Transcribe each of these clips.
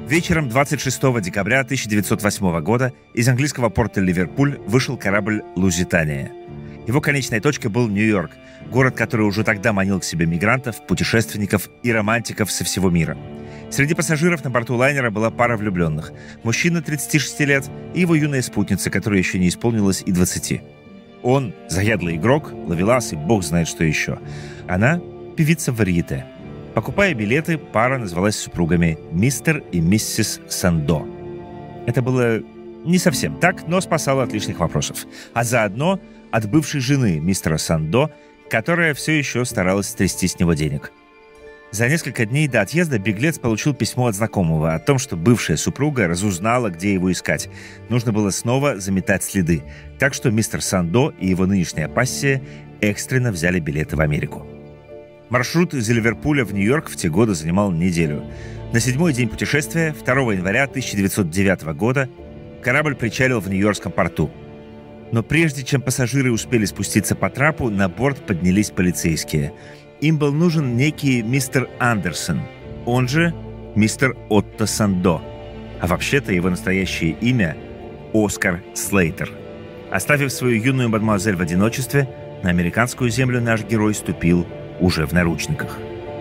Вечером 26 декабря 1908 года из английского порта Ливерпуль вышел корабль «Лузитания». Его конечной точкой был Нью-Йорк, город, который уже тогда манил к себе мигрантов, путешественников и романтиков со всего мира. Среди пассажиров на борту лайнера была пара влюбленных. Мужчина 36 лет и его юная спутница, которой еще не исполнилось и 20. Он – заядлый игрок, ловелас и бог знает что еще. Она – певица варьете. Покупая билеты, пара назвалась супругами мистер и миссис Сандо. Это было не совсем так, но спасало от лишних вопросов. А заодно от бывшей жены мистера Сандо, которая все еще старалась стрясти с него денег. За несколько дней до отъезда беглец получил письмо от знакомого о том, что бывшая супруга разузнала, где его искать. Нужно было снова заметать следы. Так что мистер Сандо и его нынешняя пассия экстренно взяли билеты в Америку. Маршрут из Ливерпуля в Нью-Йорк в те годы занимал неделю. На 7-й день путешествия, 2 января 1909 года, корабль причалил в Нью-Йоркском порту. Но прежде чем пассажиры успели спуститься по трапу, на борт поднялись полицейские. Им был нужен некий мистер Андерсон, он же мистер Отто Сандо. А вообще-то его настоящее имя – Оскар Слейтер. Оставив свою юную мадемуазель в одиночестве, на американскую землю наш герой ступил уже в наручниках.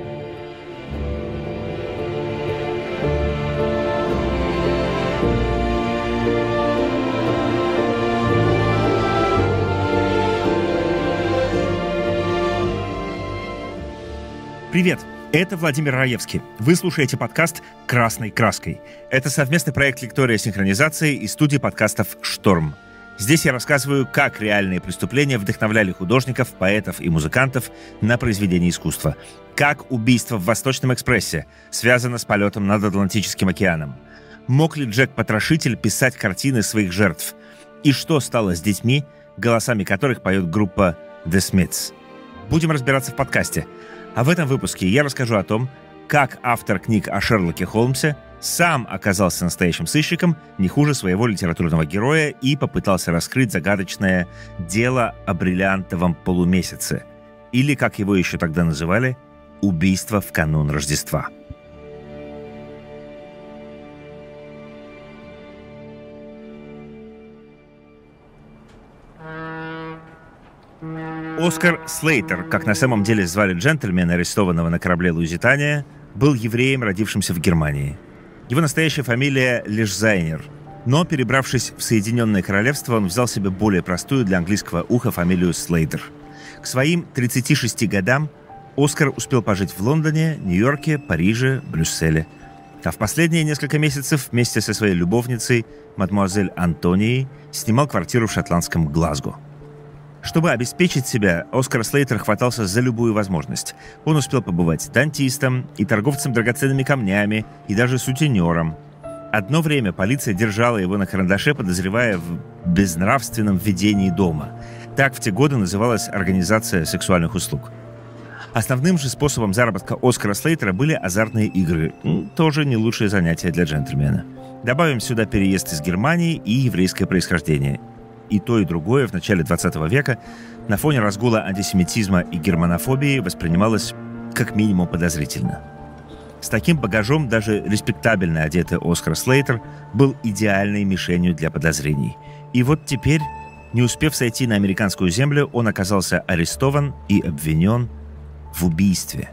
Привет! Это Владимир Раевский. Вы слушаете подкаст «Красной краской». Это совместный проект «Лектория синхронизации» и студии подкастов «Шторм». Здесь я рассказываю, как реальные преступления вдохновляли художников, поэтов и музыкантов на произведение искусства. Как убийство в Восточном экспрессе связано с полетом над Атлантическим океаном. Мог ли Джек-потрошитель писать картины своих жертв? И что стало с детьми, голосами которых поет группа The Smiths? Будем разбираться в подкасте. А в этом выпуске я расскажу о том, как автор книг о Шерлоке Холмсе сам оказался настоящим сыщиком, не хуже своего литературного героя, и попытался раскрыть загадочное дело о бриллиантовом полумесяце, или, как его еще тогда называли, убийство в канун Рождества. Оскар Слейтер, как на самом деле звали джентльмена, арестованного на корабле «Лузитания», был евреем, родившимся в Германии. Его настоящая фамилия Лешзайнер, но, перебравшись в Соединенное Королевство, он взял себе более простую для английского уха фамилию Слейтер. К своим 36 годам Оскар успел пожить в Лондоне, Нью-Йорке, Париже, Брюсселе. А в последние несколько месяцев вместе со своей любовницей, мадемуазель Антонией, снимал квартиру в шотландском Глазго. Чтобы обеспечить себя, Оскар Слейтер хватался за любую возможность. Он успел побывать дантистом и торговцем драгоценными камнями, и даже сутенером. Одно время полиция держала его на карандаше, подозревая в безнравственном ведении дома. Так в те годы называлась организация сексуальных услуг. Основным же способом заработка Оскара Слейтера были азартные игры. Тоже не лучшее занятие для джентльмена. Добавим сюда переезд из Германии и еврейское происхождение. И то, и другое в начале 20 века на фоне разгула антисемитизма и германофобии воспринималось как минимум подозрительно. С таким багажом даже респектабельно одетый Оскар Слейтер был идеальной мишенью для подозрений. И вот теперь, не успев сойти на американскую землю, он оказался арестован и обвинен в убийстве.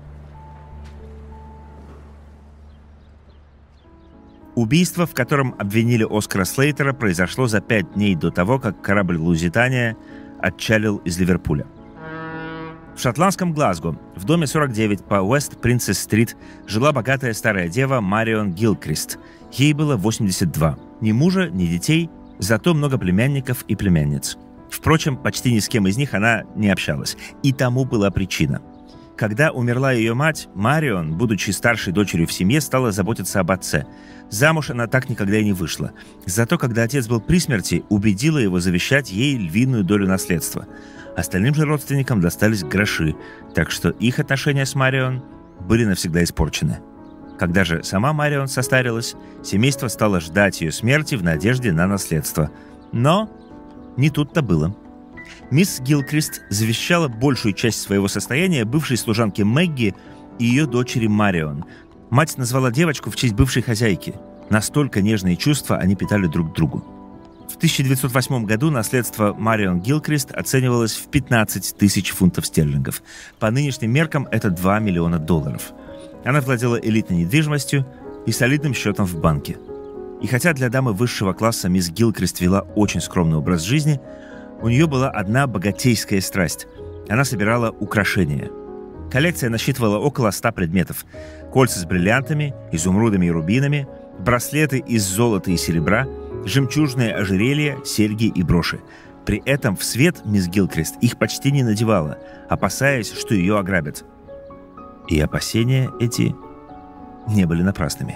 Убийство, в котором обвинили Оскара Слейтера, произошло за 5 дней до того, как корабль «Лузитания» отчалил из Ливерпуля. В шотландском Глазго, в доме 49 по Уэст-Принцесс-стрит, жила богатая старая дева Марион Гилкрист. Ей было 82. Ни мужа, ни детей, зато много племянников и племянниц. Впрочем, почти ни с кем из них она не общалась. И тому была причина. Когда умерла ее мать, Марион, будучи старшей дочерью в семье, стала заботиться об отце. Замуж она так никогда и не вышла. Зато, когда отец был при смерти, убедила его завещать ей львиную долю наследства. Остальным же родственникам достались гроши, так что их отношения с Марион были навсегда испорчены. Когда же сама Марион состарилась, семейство стало ждать ее смерти в надежде на наследство. Но не тут-то было. Мисс Гилкрист завещала большую часть своего состояния бывшей служанке Мэгги и ее дочери Марион. Мать назвала девочку в честь бывшей хозяйки. Настолько нежные чувства они питали друг к другу. В 1908 году наследство Марион Гилкрист оценивалось в 15 тысяч фунтов стерлингов. По нынешним меркам это $2 миллиона. Она владела элитной недвижимостью и солидным счетом в банке. И хотя для дамы высшего класса мисс Гилкрист вела очень скромный образ жизни, у нее была одна богатейская страсть. Она собирала украшения. Коллекция насчитывала около 100 предметов. Кольца с бриллиантами, изумрудами и рубинами, браслеты из золота и серебра, жемчужные ожерелья, серьги и броши. При этом в свет мисс Гилкрист их почти не надевала, опасаясь, что ее ограбят. И опасения эти не были напрасными.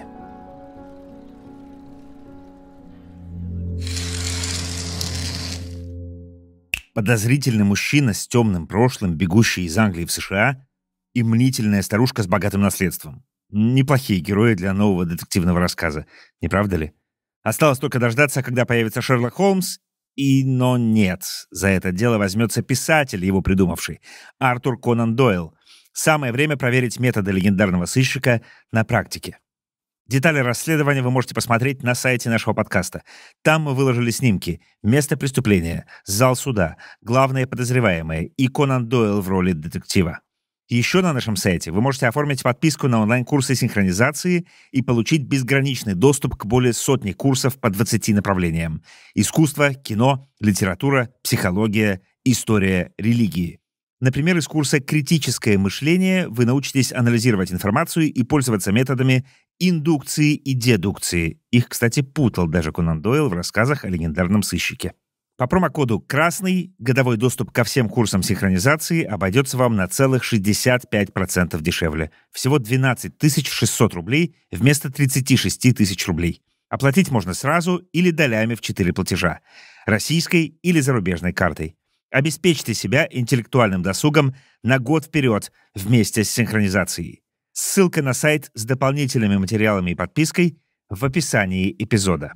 Подозрительный мужчина с темным прошлым, бегущий из Англии в США, и мнительная старушка с богатым наследством. Неплохие герои для нового детективного рассказа, не правда ли? Осталось только дождаться, когда появится Шерлок Холмс, но нет. За это дело возьмется писатель, его придумавший, Артур Конан Дойл. Самое время проверить методы легендарного сыщика на практике. Детали расследования вы можете посмотреть на сайте нашего подкаста. Там мы выложили снимки, место преступления, зал суда, главные подозреваемые и Конан Дойл в роли детектива. Еще на нашем сайте вы можете оформить подписку на онлайн-курсы синхронизации и получить безграничный доступ к более сотни курсов по 20 направлениям: искусство, кино, литература, психология, история, религии. Например, из курса «Критическое мышление» вы научитесь анализировать информацию и пользоваться методами индукции и дедукции. Их, кстати, путал даже Конан Дойл в рассказах о легендарном сыщике. По промокоду «Красный» годовой доступ ко всем курсам синхронизации обойдется вам на целых 65% дешевле. Всего 12 600 рублей вместо 36 тысяч рублей. Оплатить можно сразу или долями в 4 платежа. Российской или зарубежной картой. Обеспечьте себя интеллектуальным досугом на год вперед вместе с синхронизацией. Ссылка на сайт с дополнительными материалами и подпиской в описании эпизода.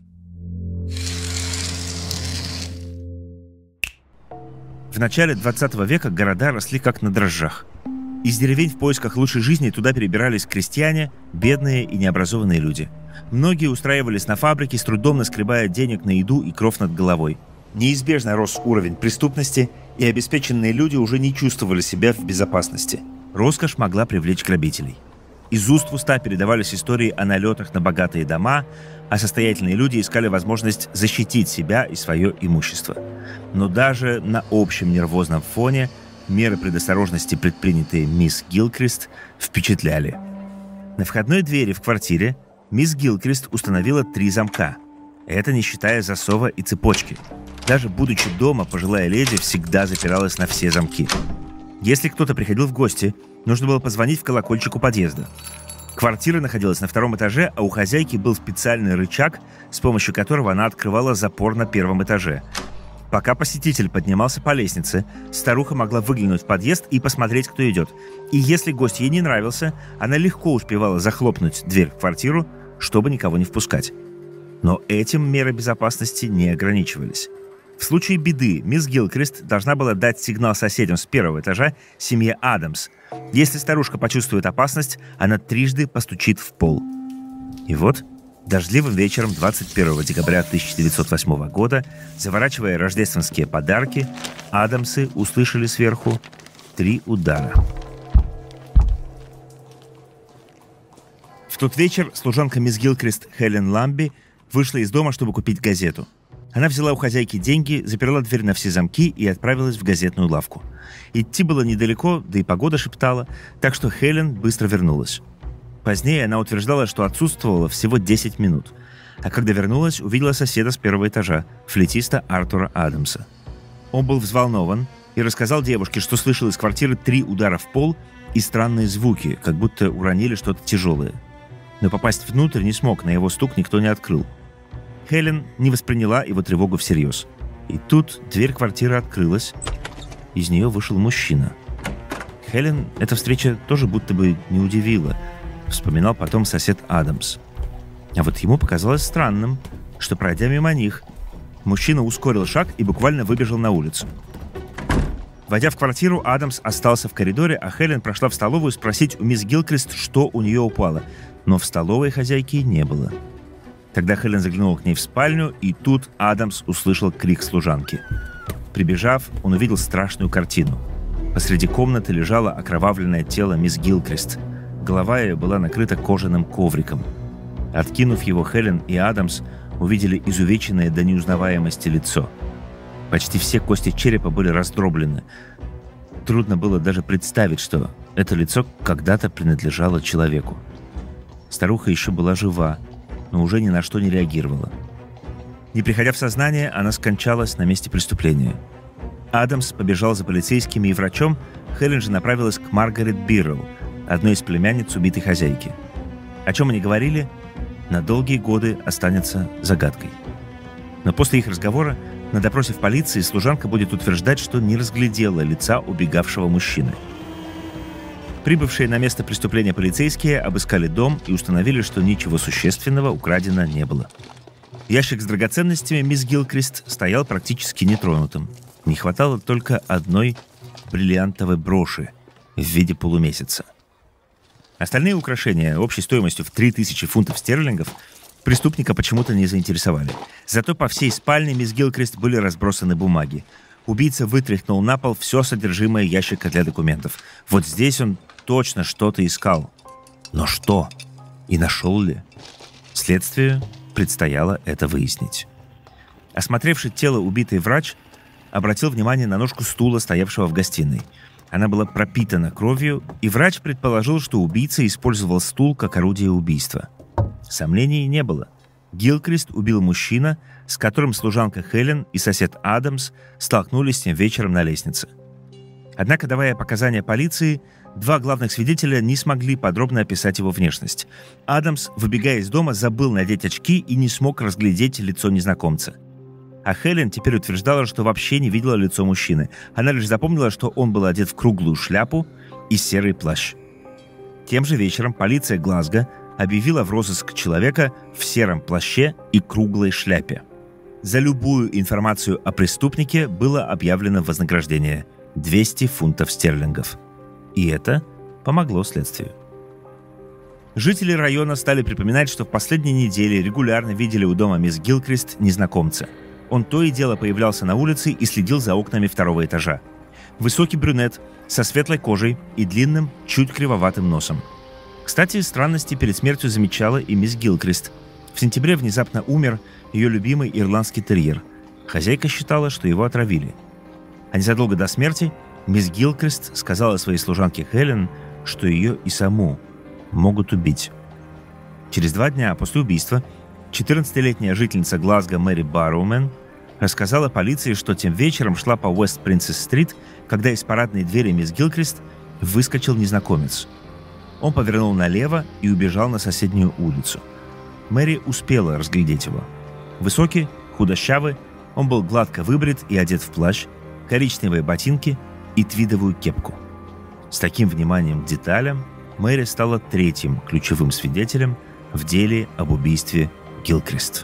В начале 20 века города росли как на дрожжах. Из деревень в поисках лучшей жизни туда перебирались крестьяне, бедные и необразованные люди. Многие устраивались на фабрике, с трудом наскребая денег на еду и кров над головой. Неизбежно рос уровень преступности, и обеспеченные люди уже не чувствовали себя в безопасности. Роскошь могла привлечь грабителей. Из уст в уста передавались истории о налетах на богатые дома, а состоятельные люди искали возможность защитить себя и свое имущество. Но даже на общем нервозном фоне меры предосторожности, предпринятые мисс Гилкрист, впечатляли. На входной двери в квартире мисс Гилкрист установила 3 замка. Это не считая засова и цепочки. Даже будучи дома, пожилая леди всегда запиралась на все замки. Если кто-то приходил в гости, нужно было позвонить в колокольчик у подъезда. Квартира находилась на 2-м этаже, а у хозяйки был специальный рычаг, с помощью которого она открывала запор на 1-м этаже. Пока посетитель поднимался по лестнице, старуха могла выглянуть в подъезд и посмотреть, кто идет. И если гость ей не нравился, она легко успевала захлопнуть дверь в квартиру, чтобы никого не впускать. Но этим меры безопасности не ограничивались. В случае беды мисс Гилкрист должна была дать сигнал соседям с 1-го этажа, семье Адамс. Если старушка почувствует опасность, она трижды постучит в пол. И вот, дождливым вечером 21 декабря 1908 года, заворачивая рождественские подарки, Адамсы услышали сверху 3 удара. В тот вечер служанка мисс Гилкрист Хелен Ламби вышла из дома, чтобы купить газету. Она взяла у хозяйки деньги, заперла дверь на все замки и отправилась в газетную лавку. Идти было недалеко, да и погода шептала, так что Хелен быстро вернулась. Позднее она утверждала, что отсутствовала всего 10 минут. А когда вернулась, увидела соседа с 1-го этажа, флейтиста Артура Адамса. Он был взволнован и рассказал девушке, что слышал из квартиры 3 удара в пол и странные звуки, как будто уронили что-то тяжелое. Но попасть внутрь не смог, на его стук никто не открыл. Хелен не восприняла его тревогу всерьез. И тут дверь квартиры открылась. Из нее вышел мужчина. Хелен эта встреча тоже будто бы не удивила, вспоминал потом сосед Адамс. А вот ему показалось странным, что, пройдя мимо них, мужчина ускорил шаг и буквально выбежал на улицу. Войдя в квартиру, Адамс остался в коридоре, а Хелен прошла в столовую спросить у мисс Гилкрист, что у нее упало. Но в столовой хозяйки не было. Тогда Хелен заглянула к ней в спальню, и тут Адамс услышал крик служанки. Прибежав, он увидел страшную картину. Посреди комнаты лежало окровавленное тело мисс Гилкрист. Голова ее была накрыта кожаным ковриком. Откинув его, Хелен и Адамс увидели изувеченное до неузнаваемости лицо. Почти все кости черепа были раздроблены. Трудно было даже представить, что это лицо когда-то принадлежало человеку. Старуха еще была жива, но уже ни на что не реагировала. Не приходя в сознание, она скончалась на месте преступления. Адамс побежал за полицейскими и врачом, Хелен же направилась к Маргарет Бирроу, одной из племянниц убитой хозяйки. О чем они говорили, на долгие годы останется загадкой. Но после их разговора на допросе в полиции служанка будет утверждать, что не разглядела лица убегавшего мужчины. Прибывшие на место преступления полицейские обыскали дом и установили, что ничего существенного украдено не было. Ящик с драгоценностями мисс Гилкрист стоял практически нетронутым. Не хватало только одной бриллиантовой броши в виде полумесяца. Остальные украшения общей стоимостью в 3000 фунтов стерлингов преступника почему-то не заинтересовали. Зато по всей спальне мисс Гилкрист были разбросаны бумаги. Убийца вытряхнул на пол все содержимое ящика для документов. Вот здесь он точно что-то искал. Но что? И нашел ли? Следствию предстояло это выяснить. Осмотревший тело убитый врач обратил внимание на ножку стула, стоявшего в гостиной. Она была пропитана кровью, и врач предположил, что убийца использовал стул как орудие убийства. Сомнений не было. Гилкрист убил мужчина, с которым служанка Хелен и сосед Адамс столкнулись тем вечером на лестнице. Однако, давая показания полиции, два главных свидетеля не смогли подробно описать его внешность. Адамс, выбегая из дома, забыл надеть очки и не смог разглядеть лицо незнакомца. А Хелен теперь утверждала, что вообще не видела лицо мужчины. Она лишь запомнила, что он был одет в круглую шляпу и серый плащ. Тем же вечером полиция Глазго объявила в розыск человека в сером плаще и круглой шляпе. За любую информацию о преступнике было объявлено вознаграждение – 200 фунтов стерлингов. И это помогло следствию. Жители района стали припоминать, что в последние недели регулярно видели у дома мисс Гилкрист незнакомца. Он то и дело появлялся на улице и следил за окнами второго этажа. Высокий брюнет со светлой кожей и длинным, чуть кривоватым носом. Кстати, странности перед смертью замечала и мисс Гилкрист. В сентябре внезапно умер ее любимый ирландский терьер. Хозяйка считала, что его отравили. А незадолго до смерти мисс Гилкрист сказала своей служанке Хелен, что ее и саму могут убить. Через 2 дня после убийства 14-летняя жительница Глазго Мэри Барроумен рассказала полиции, что тем вечером шла по Уэст-Принцесс-стрит, когда из парадной двери мисс Гилкрист выскочил незнакомец. Он повернул налево и убежал на соседнюю улицу. Мэри успела разглядеть его. Высокий, худощавый, он был гладко выбрит и одет в плащ, коричневые ботинки и твидовую кепку. С таким вниманием к деталям Мэри стала 3-м ключевым свидетелем в деле об убийстве Гилкрист.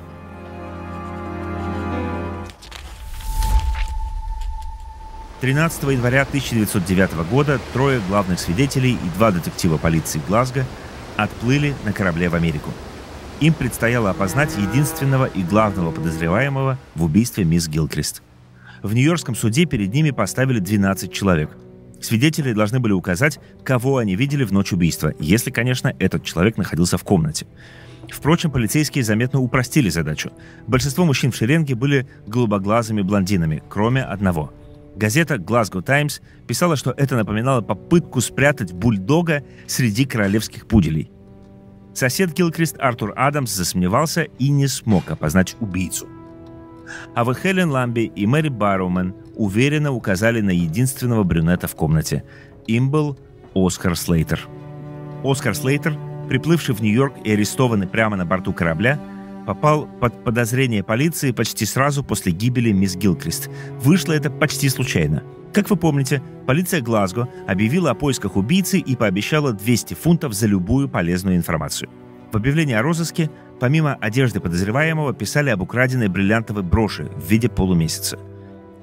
«13 января 1909 года 3 главных свидетелей и 2 детектива полиции Глазго отплыли на корабле в Америку. Им предстояло опознать единственного и главного подозреваемого в убийстве мисс Гилкрист. В Нью-Йоркском суде перед ними поставили 12 человек. Свидетели должны были указать, кого они видели в ночь убийства, если, конечно, этот человек находился в комнате. Впрочем, полицейские заметно упростили задачу. Большинство мужчин в шеренге были голубоглазыми блондинами, кроме одного. Газета «Glasgow Times» писала, что это напоминало попытку спрятать бульдога среди королевских пуделей. Сосед Гилкрист Артур Адамс засомневался и не смог опознать убийцу. А вот Хелен Ламби и Мэри Барроумен уверенно указали на единственного брюнета в комнате. Им был Оскар Слейтер. Оскар Слейтер, приплывший в Нью-Йорк и арестованный прямо на борту корабля, попал под подозрение полиции почти сразу после гибели мисс Гилкрист. Вышло это почти случайно. Как вы помните, полиция Глазго объявила о поисках убийцы и пообещала 200 фунтов за любую полезную информацию. В объявлении о розыске, помимо одежды подозреваемого, писали об украденной бриллиантовой броши в виде полумесяца.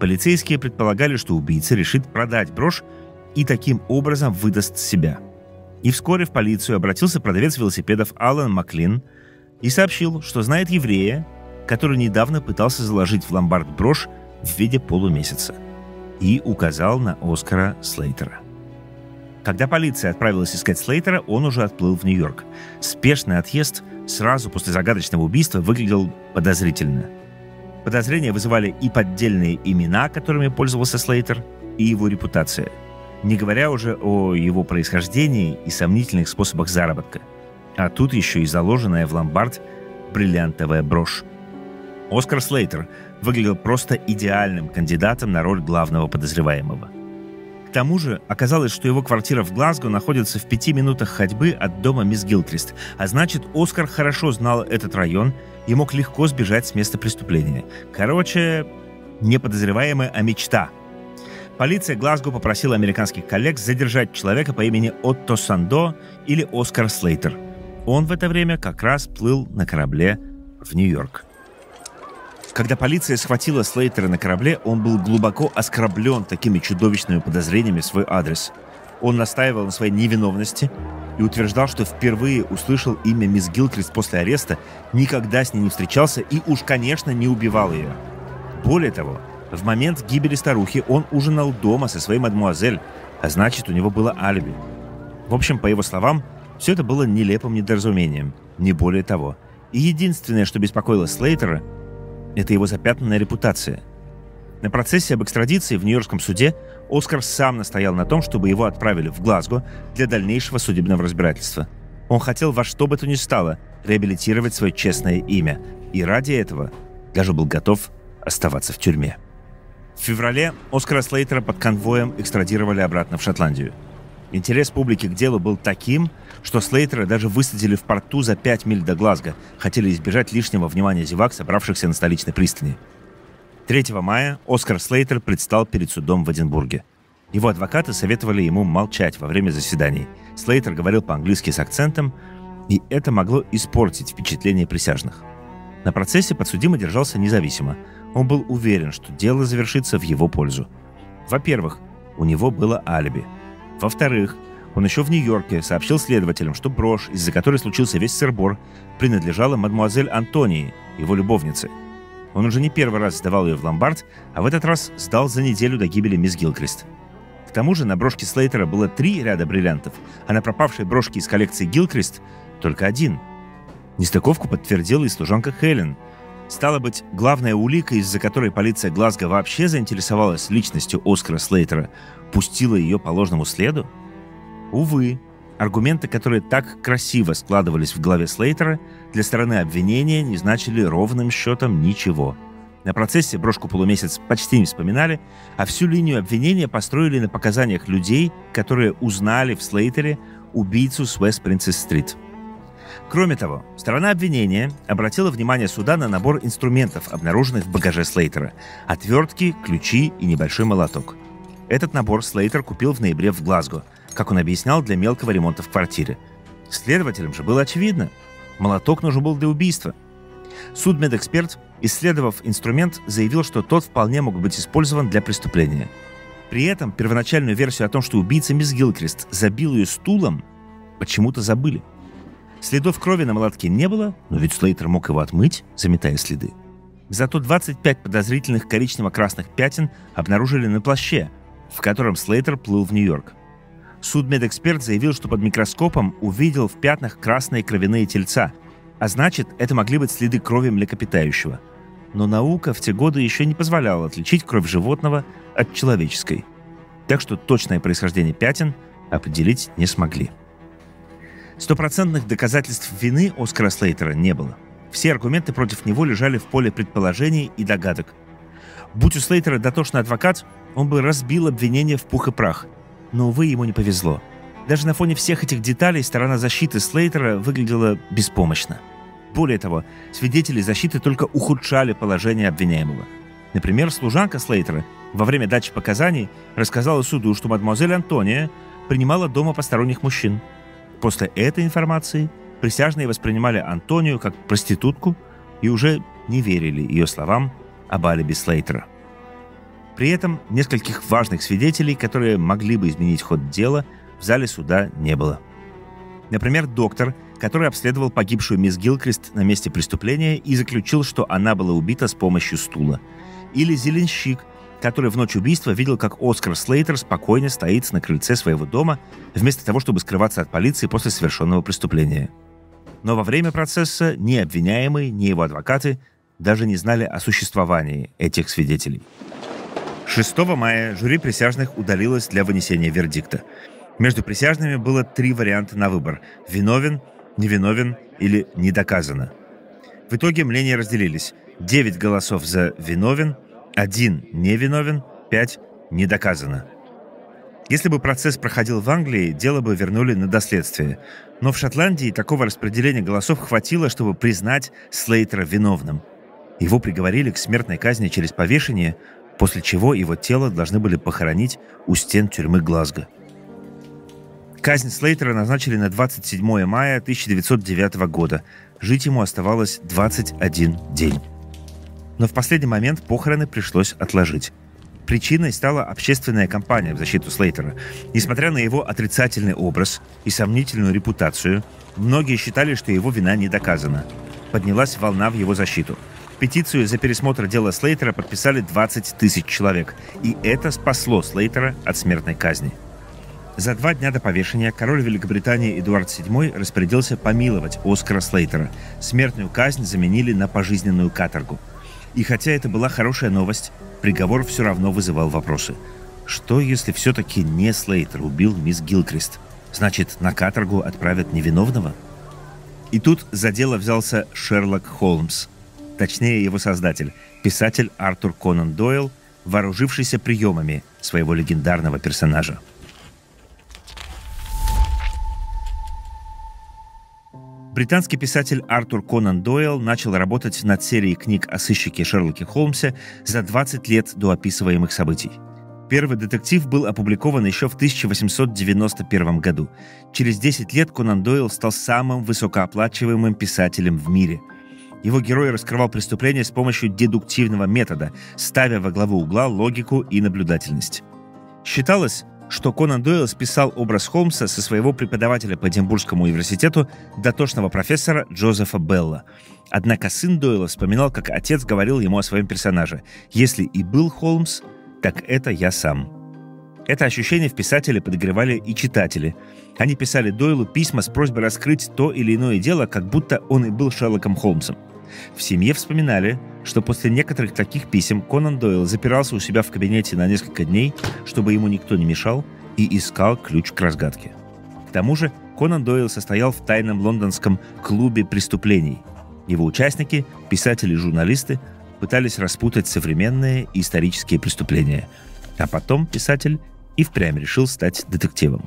Полицейские предполагали, что убийца решит продать брошь и таким образом выдаст себя. И вскоре в полицию обратился продавец велосипедов Алан Маклин и сообщил, что знает еврея, который недавно пытался заложить в ломбард брошь в виде полумесяца, и указал на Оскара Слейтера. Когда полиция отправилась искать Слейтера, он уже отплыл в Нью-Йорк. Спешный отъезд сразу после загадочного убийства выглядел подозрительно. Подозрения вызывали и поддельные имена, которыми пользовался Слейтер, и его репутация, не говоря уже о его происхождении и сомнительных способах заработка. А тут еще и заложенная в ломбард бриллиантовая брошь. Оскар Слейтер выглядел просто идеальным кандидатом на роль главного подозреваемого. К тому же оказалось, что его квартира в Глазго находится в 5 минутах ходьбы от дома мисс Гилкрист, а значит, Оскар хорошо знал этот район и мог легко сбежать с места преступления. Короче, не подозреваемый, а мечта. Полиция Глазго попросила американских коллег задержать человека по имени Отто Сандо или Оскар Слейтер. Он в это время как раз плыл на корабле в Нью-Йорк. Когда полиция схватила Слейтера на корабле, он был глубоко оскорблен такими чудовищными подозрениями в свой адрес. Он настаивал на своей невиновности и утверждал, что впервые услышал имя мисс Гилкрист после ареста, никогда с ней не встречался и уж, конечно, не убивал ее. Более того, в момент гибели старухи он ужинал дома со своей мадмуазель, а значит, у него было алиби. В общем, по его словам, все это было нелепым недоразумением, не более того. И единственное, что беспокоило Слейтера, это его запятнанная репутация. На процессе об экстрадиции в Нью-Йоркском суде Оскар сам настоял на том, чтобы его отправили в Глазго для дальнейшего судебного разбирательства. Он хотел во что бы то ни стало реабилитировать свое честное имя, и ради этого даже был готов оставаться в тюрьме. В феврале Оскара Слейтера под конвоем экстрадировали обратно в Шотландию. Интерес публики к делу был таким, что Слейтера даже высадили в порту за 5 миль до Глазго, хотели избежать лишнего внимания зевак, собравшихся на столичной пристани. 3 мая Оскар Слейтер предстал перед судом в Эдинбурге. Его адвокаты советовали ему молчать во время заседаний. Слейтер говорил по-английски с акцентом, и это могло испортить впечатление присяжных. На процессе подсудимый держался независимо. Он был уверен, что дело завершится в его пользу. Во-первых, у него было алиби. Во-вторых, он еще в Нью-Йорке сообщил следователям, что брошь, из-за которой случился весь сыр-бор, принадлежала мадмуазель Антонии, его любовнице. Он уже не первый раз сдавал ее в ломбард, а в этот раз сдал за неделю до гибели мисс Гилкрист. К тому же на брошке Слейтера было 3 ряда бриллиантов, а на пропавшей брошке из коллекции Гилкрист только 1. Нестыковку подтвердила и служанка Хелен. Стало быть, главная улика, из-за которой полиция Глазго вообще заинтересовалась личностью Оскара Слейтера, пустила ее по ложному следу? Увы, аргументы, которые так красиво складывались в голове Слейтера, для стороны обвинения не значили ровным счетом ничего. На процессе брошку полумесяц почти не вспоминали, а всю линию обвинения построили на показаниях людей, которые узнали в Слейтере убийцу с Уэст-Принцесс-стрит. Кроме того, сторона обвинения обратила внимание суда на набор инструментов, обнаруженных в багаже Слейтера: отвертки, ключи и небольшой молоток. Этот набор Слейтер купил в ноябре в Глазго, как он объяснял, для мелкого ремонта в квартире. Следователям же было очевидно: молоток нужен был для убийства. Судмедэксперт, исследовав инструмент, заявил, что тот вполне мог быть использован для преступления. При этом первоначальную версию о том, что убийца мисс Гилкрист забил ее стулом, почему-то забыли. Следов крови на молотке не было, но ведь Слейтер мог его отмыть, заметая следы. Зато 25 подозрительных коричнево-красных пятен обнаружили на плаще, в котором Слейтер плыл в Нью-Йорк. Судмедэксперт заявил, что под микроскопом увидел в пятнах красные кровяные тельца, а значит, это могли быть следы крови млекопитающего. Но наука в те годы еще не позволяла отличить кровь животного от человеческой. Так что точное происхождение пятен определить не смогли. Стопроцентных доказательств вины Оскара Слейтера не было. Все аргументы против него лежали в поле предположений и догадок. Будь у Слейтера дотошный адвокат, он бы разбил обвинение в пух и прах. Но, увы, ему не повезло. Даже на фоне всех этих деталей сторона защиты Слейтера выглядела беспомощно. Более того, свидетели защиты только ухудшали положение обвиняемого. Например, служанка Слейтера во время дачи показаний рассказала суду, что мадемуазель Антония принимала дома посторонних мужчин. После этой информации присяжные воспринимали Антонию как проститутку и уже не верили ее словам об алиби Слейтера. При этом нескольких важных свидетелей, которые могли бы изменить ход дела, в зале суда не было. Например, доктор, который обследовал погибшую мисс Гилкрист на месте преступления и заключил, что она была убита с помощью стула. Или зеленщик, который в ночь убийства видел, как Оскар Слейтер спокойно стоит на крыльце своего дома, вместо того, чтобы скрываться от полиции после совершенного преступления. Но во время процесса ни обвиняемый, ни его адвокаты даже не знали о существовании этих свидетелей. 6 мая жюри присяжных удалилось для вынесения вердикта. Между присяжными было 3 варианта на выбор – виновен, невиновен или не доказано. В итоге мнения разделились. 9 голосов за виновен, 1 невиновен, 5 не доказано. Если бы процесс проходил в Англии, дело бы вернули на доследствие. Но в Шотландии такого распределения голосов хватило, чтобы признать Слейтера виновным. Его приговорили к смертной казни через повешение, после чего его тело должны были похоронить у стен тюрьмы Глазго. Казнь Слейтера назначили на 27 мая 1909 года. Жить ему оставалось 21 день. Но в последний момент похороны пришлось отложить. Причиной стала общественная кампания в защиту Слейтера. Несмотря на его отрицательный образ и сомнительную репутацию, многие считали, что его вина не доказана. Поднялась волна в его защиту. Петицию за пересмотр дела Слейтера подписали 20 тысяч человек, и это спасло Слейтера от смертной казни. За 2 дня до повешения король Великобритании Эдуард VII распорядился помиловать Оскара Слейтера. Смертную казнь заменили на пожизненную каторгу. И хотя это была хорошая новость, приговор все равно вызывал вопросы. Что, если все-таки не Слейтер убил мисс Гилкрист? Значит, на каторгу отправят невиновного? И тут за дело взялся Шерлок Холмс. Точнее, его создатель, писатель Артур Конан Дойл, вооружившийся приемами своего легендарного персонажа. Британский писатель Артур Конан Дойл начал работать над серией книг о сыщике Шерлоке Холмсе за 20 лет до описываемых событий. Первый детектив был опубликован еще в 1891 году. Через 10 лет Конан Дойл стал самым высокооплачиваемым писателем в мире. Его герой раскрывал преступления с помощью дедуктивного метода, ставя во главу угла логику и наблюдательность. Считалось, что Конан Дойл списал образ Холмса со своего преподавателя по Эдинбургскому университету, дотошного профессора Джозефа Белла. Однако сын Дойла вспоминал, как отец говорил ему о своем персонаже: «Если и был Холмс, так это я сам». Это ощущение в писателе подогревали и читатели. Они писали Дойлу письма с просьбой раскрыть то или иное дело, как будто он и был Шерлоком Холмсом. В семье вспоминали, что после некоторых таких писем Конан Дойл запирался у себя в кабинете на несколько дней, чтобы ему никто не мешал, и искал ключ к разгадке. К тому же Конан Дойл состоял в тайном лондонском клубе преступлений. Его участники, писатели и журналисты, пытались распутать современные и исторические преступления. А потом писатель и впрямь решил стать детективом.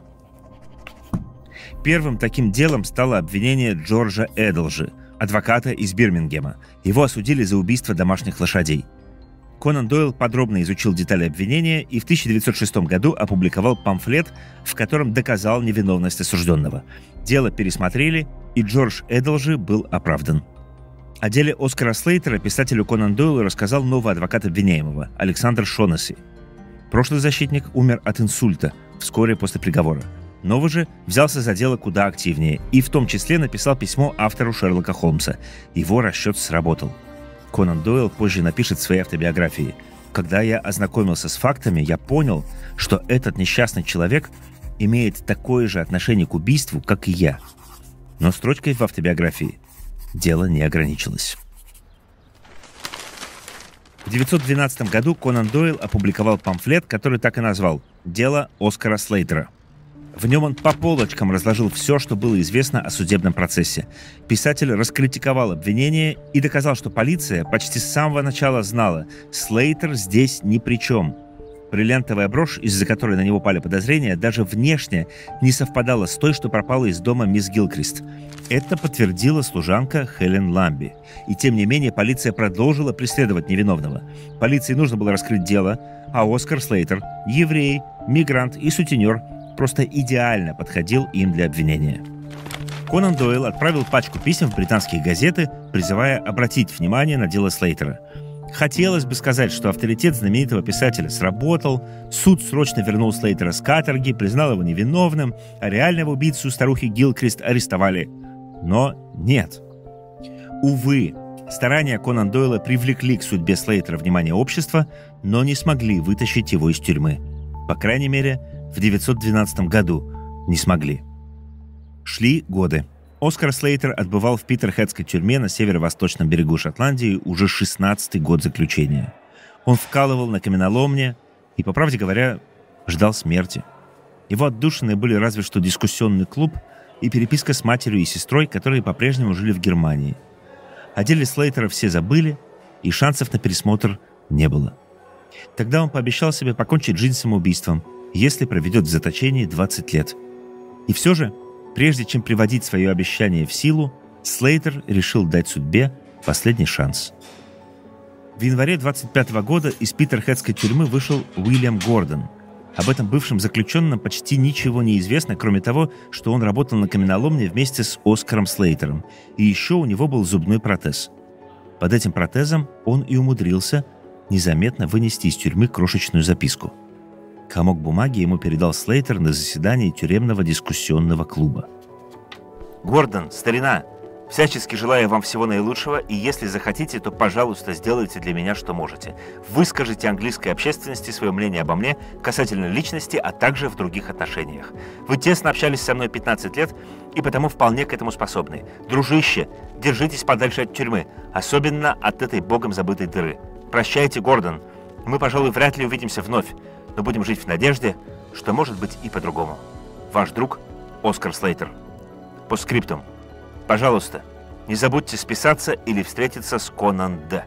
Первым таким делом стало обвинение Джорджа Эдлжи, адвоката из Бирмингема. Его осудили за убийство домашних лошадей. Конан Дойл подробно изучил детали обвинения и в 1906 году опубликовал памфлет, в котором доказал невиновность осужденного. Дело пересмотрели, и Джордж Эдлжи был оправдан. О деле Оскара Слейтера писателю Конан Дойлу рассказал новый адвокат обвиняемого, Александр Шонесси. Прошлый защитник умер от инсульта вскоре после приговора. Новый же взялся за дело куда активнее и в том числе написал письмо автору Шерлока Холмса. Его расчет сработал. Конан Дойл позже напишет в своей автобиографии: «Когда я ознакомился с фактами, я понял, что этот несчастный человек имеет такое же отношение к убийству, как и я». Но строчкой в автобиографии дело не ограничилось. В 1912 году Конан Дойл опубликовал памфлет, который так и назвал «Дело Оскара Слейтера». В нем он по полочкам разложил все, что было известно о судебном процессе. Писатель раскритиковал обвинение и доказал, что полиция почти с самого начала знала, Слейтер здесь ни при чем. Бриллиантовая брошь, из-за которой на него пали подозрения, даже внешне не совпадала с той, что пропала из дома мисс Гилкрист. Это подтвердила служанка Хелен Ламби. И тем не менее полиция продолжила преследовать невиновного. Полиции нужно было раскрыть дело, а Оскар Слейтер, еврей, мигрант и сутенер, просто идеально подходил им для обвинения. Конан Дойл отправил пачку писем в британские газеты, призывая обратить внимание на дело Слейтера. Хотелось бы сказать, что авторитет знаменитого писателя сработал, суд срочно вернул Слейтера с каторги, признал его невиновным, а реального убийцу старухи Гилкрист арестовали. Но нет. Увы, старания Конан Дойла привлекли к судьбе Слейтера внимание общества, но не смогли вытащить его из тюрьмы. По крайней мере, в 1912 году не смогли. Шли годы. Оскар Слейтер отбывал в Питерхедской тюрьме на северо-восточном берегу Шотландии уже 16-й год заключения. Он вкалывал на каменоломне и, по правде говоря, ждал смерти. Его отдушины были разве что дискуссионный клуб и переписка с матерью и сестрой, которые по-прежнему жили в Германии. О деле Слейтера все забыли, и шансов на пересмотр не было. Тогда он пообещал себе покончить жизнь самоубийством, если проведет в заточении 20 лет. И все же, прежде чем приводить свое обещание в силу, Слейтер решил дать судьбе последний шанс. В январе 25 года из Питерхедской тюрьмы вышел Уильям Гордон. Об этом бывшем заключенном почти ничего не известно, кроме того, что он работал на каменоломне вместе с Оскаром Слейтером, и еще у него был зубной протез. Под этим протезом он и умудрился незаметно вынести из тюрьмы крошечную записку. Комок бумаги ему передал Слейтер на заседании тюремного дискуссионного клуба. «Гордон, старина, всячески желаю вам всего наилучшего, и если захотите, то, пожалуйста, сделайте для меня, что можете. Выскажите английской общественности свое мнение обо мне касательно личности, а также в других отношениях. Вы тесно общались со мной 15 лет, и потому вполне к этому способны. Дружище, держитесь подальше от тюрьмы, особенно от этой богом забытой дыры. Прощайте, Гордон, мы, пожалуй, вряд ли увидимся вновь, но будем жить в надежде, что может быть и по-другому. Ваш друг Оскар Слейтер. По скриптум. Пожалуйста, не забудьте списаться или встретиться с Конан Д.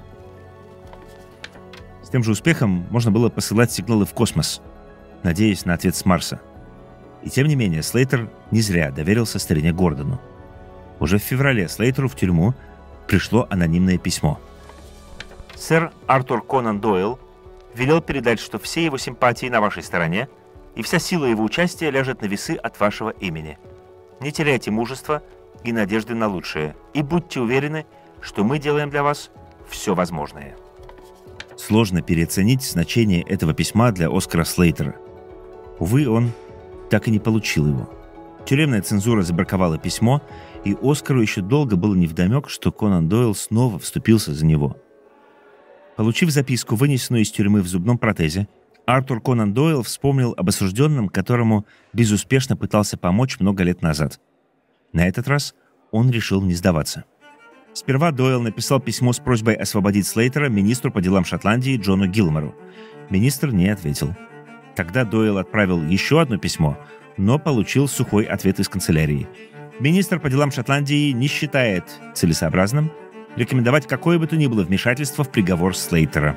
С тем же успехом можно было посылать сигналы в космос, надеясь на ответ с Марса. И тем не менее, Слейтер не зря доверился старине Гордону. Уже в феврале Слейтеру в тюрьму пришло анонимное письмо. «Сэр Артур Конан Дойл велел передать, что все его симпатии на вашей стороне, и вся сила его участия ляжет на весы от вашего имени. Не теряйте мужества и надежды на лучшее, и будьте уверены, что мы делаем для вас все возможное». Сложно переоценить значение этого письма для Оскара Слейтера. Увы, он так и не получил его. Тюремная цензура забраковала письмо, и Оскару еще долго было невдомек, что Конан Дойл снова вступился за него. Получив записку, вынесенную из тюрьмы в зубном протезе, Артур Конан Дойл вспомнил об осужденном, которому безуспешно пытался помочь много лет назад. На этот раз он решил не сдаваться. Сперва Дойл написал письмо с просьбой освободить Слейтера министру по делам Шотландии Джону Гилмору. Министр не ответил. Тогда Дойл отправил еще одно письмо, но получил сухой ответ из канцелярии. Министр по делам Шотландии не считает целесообразным рекомендовать какое бы то ни было вмешательство в приговор Слейтера.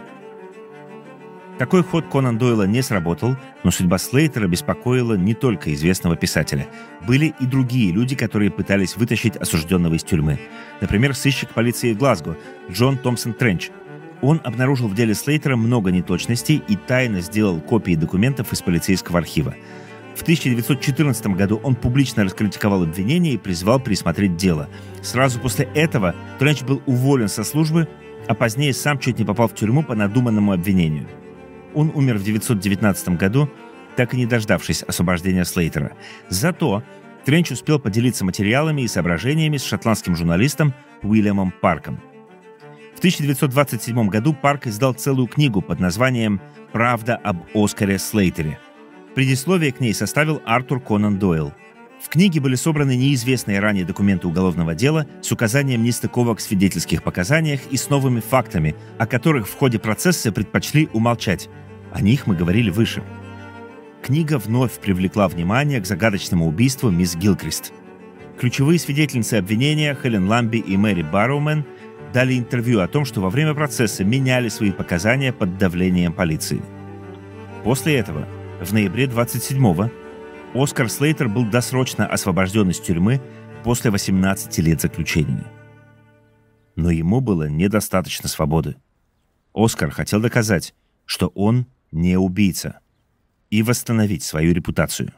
Такой ход Конан Дойла не сработал, но судьба Слейтера беспокоила не только известного писателя. Были и другие люди, которые пытались вытащить осужденного из тюрьмы. Например, сыщик полиции Глазго Джон Томпсон Тренч. Он обнаружил в деле Слейтера много неточностей и тайно сделал копии документов из полицейского архива. В 1914 году он публично раскритиковал обвинение и призвал пересмотреть дело. Сразу после этого Тренч был уволен со службы, а позднее сам чуть не попал в тюрьму по надуманному обвинению. Он умер в 1919 году, так и не дождавшись освобождения Слейтера. Зато Тренч успел поделиться материалами и соображениями с шотландским журналистом Уильямом Парком. В 1927 году Парк издал целую книгу под названием «Правда об Оскаре Слейтере». Предисловие к ней составил Артур Конан Дойл. В книге были собраны неизвестные ранее документы уголовного дела с указанием нестыковок в свидетельских показаниях и с новыми фактами, о которых в ходе процесса предпочли умолчать. О них мы говорили выше. Книга вновь привлекла внимание к загадочному убийству мисс Гилкрист. Ключевые свидетельницы обвинения Хелен Ламби и Мэри Барроумен дали интервью о том, что во время процесса меняли свои показания под давлением полиции. После этого, в ноябре 27-го, Оскар Слейтер был досрочно освобожден из тюрьмы после 18 лет заключения. Но ему было недостаточно свободы. Оскар хотел доказать, что он не убийца, и восстановить свою репутацию.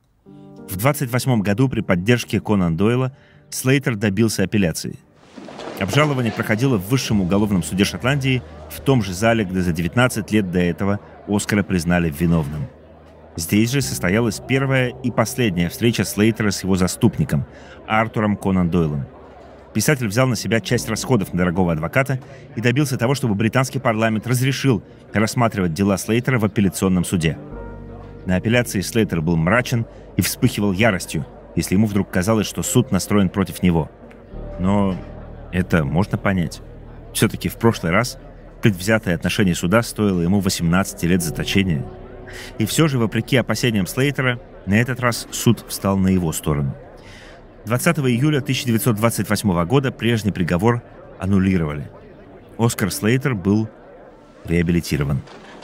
В 28 году при поддержке Конан Дойла Слейтер добился апелляции. Обжалование проходило в Высшем уголовном суде Шотландии, в том же зале, где за 19 лет до этого Оскара признали виновным. Здесь же состоялась первая и последняя встреча Слейтера с его заступником, Артуром Конан Дойлом. Писатель взял на себя часть расходов на дорогого адвоката и добился того, чтобы британский парламент разрешил рассматривать дела Слейтера в апелляционном суде. На апелляции Слейтер был мрачен и вспыхивал яростью, если ему вдруг казалось, что суд настроен против него. Но это можно понять. Все-таки в прошлый раз предвзятое отношение суда стоило ему 18 лет заточения. И все же, вопреки опасениям Слейтера, на этот раз суд встал на его сторону. 20 июля 1928 года прежний приговор аннулировали. Оскар Слейтер был реабилитирован.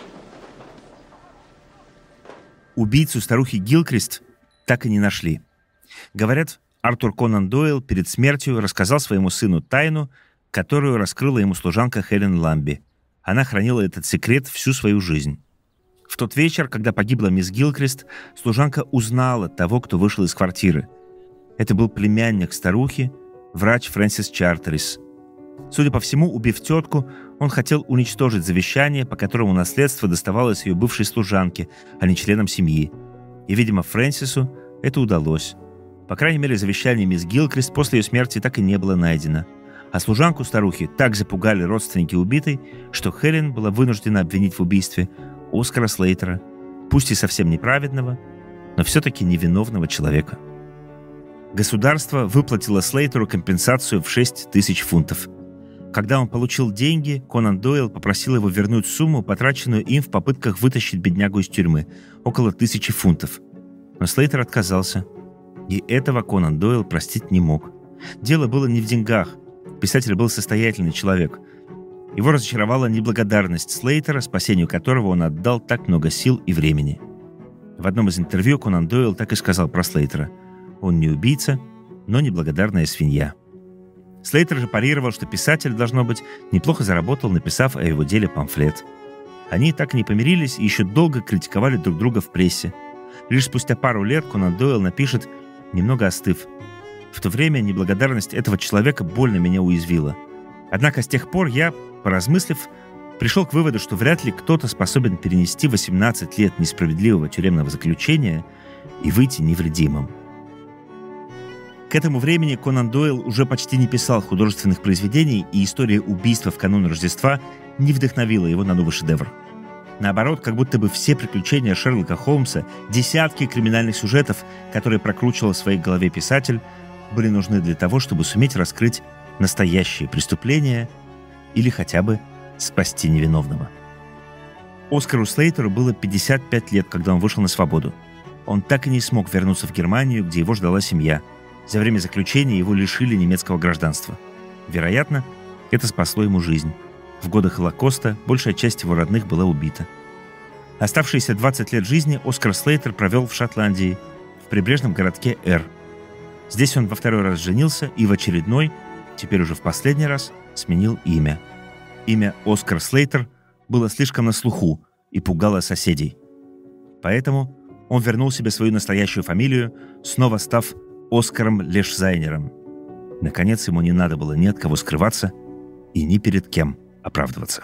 Убийцу старухи Гилкрист так и не нашли. Говорят, Артур Конан Дойл перед смертью рассказал своему сыну тайну, которую раскрыла ему служанка Хелен Ламби. Она хранила этот секрет всю свою жизнь. В тот вечер, когда погибла мисс Гилкрист, служанка узнала того, кто вышел из квартиры. Это был племянник старухи, врач Фрэнсис Чартерис. Судя по всему, убив тетку, он хотел уничтожить завещание, по которому наследство доставалось ее бывшей служанке, а не членам семьи. И, видимо, Фрэнсису это удалось. По крайней мере, завещание мисс Гилкрист после ее смерти так и не было найдено. А служанку старухи так запугали родственники убитой, что Хелен была вынуждена обвинить в убийстве Оскара Слейтера, пусть и совсем неправедного, но все-таки невиновного человека. Государство выплатило Слейтеру компенсацию в 6 тысяч фунтов. Когда он получил деньги, Конан Дойл попросил его вернуть сумму, потраченную им в попытках вытащить беднягу из тюрьмы, около 1000 фунтов. Но Слейтер отказался. И этого Конан Дойл простить не мог. Дело было не в деньгах. Писатель был состоятельный человек. Его разочаровала неблагодарность Слейтера, спасению которого он отдал так много сил и времени. В одном из интервью Конан Дойл так и сказал про Слейтера: «Он не убийца, но неблагодарная свинья». Слейтер же парировал, что писатель, должно быть, неплохо заработал, написав о его деле памфлет. Они так и не помирились и еще долго критиковали друг друга в прессе. Лишь спустя пару лет Конан Дойл напишет, немного остыв: «В то время неблагодарность этого человека больно меня уязвила. Однако с тех пор я, поразмыслив, пришел к выводу, что вряд ли кто-то способен перенести 18 лет несправедливого тюремного заключения и выйти невредимым». К этому времени Конан Дойл уже почти не писал художественных произведений, и история убийства в канун Рождества не вдохновила его на новый шедевр. Наоборот, как будто бы все приключения Шерлока Холмса, десятки криминальных сюжетов, которые прокручивал в своей голове писатель, были нужны для того, чтобы суметь раскрыть настоящие преступления или хотя бы спасти невиновного. Оскару Слейтеру было 55 лет, когда он вышел на свободу. Он так и не смог вернуться в Германию, где его ждала семья. За время заключения его лишили немецкого гражданства. Вероятно, это спасло ему жизнь. В годы Холокоста большая часть его родных была убита. Оставшиеся 20 лет жизни Оскар Слейтер провел в Шотландии, в прибрежном городке Эр. Здесь он во второй раз женился и в очередной, теперь уже в последний раз, сменил имя. Имя Оскар Слейтер было слишком на слуху и пугало соседей. Поэтому он вернул себе свою настоящую фамилию, снова став Оскаром Лешзайнером. Наконец, ему не надо было ни от кого скрываться и ни перед кем оправдываться.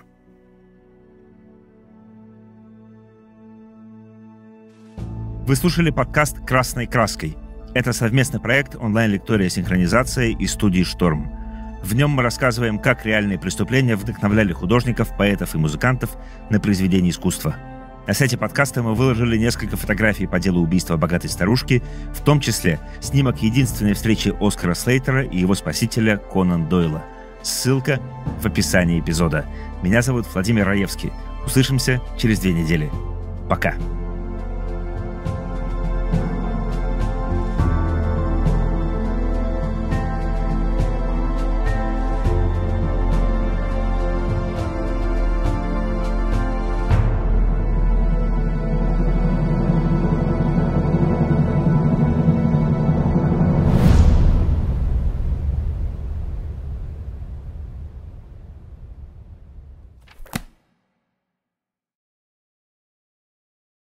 Вы слушали подкаст «Красной краской». Это совместный проект онлайн-лектория «Синхронизация» и студии «Шторм». В нем мы рассказываем, как реальные преступления вдохновляли художников, поэтов и музыкантов на произведения искусства. На сайте подкаста мы выложили несколько фотографий по делу убийства богатой старушки, в том числе снимок единственной встречи Оскара Слейтера и его спасителя Конан Дойла. Ссылка в описании эпизода. Меня зовут Владимир Раевский. Услышимся через 2 недели. Пока.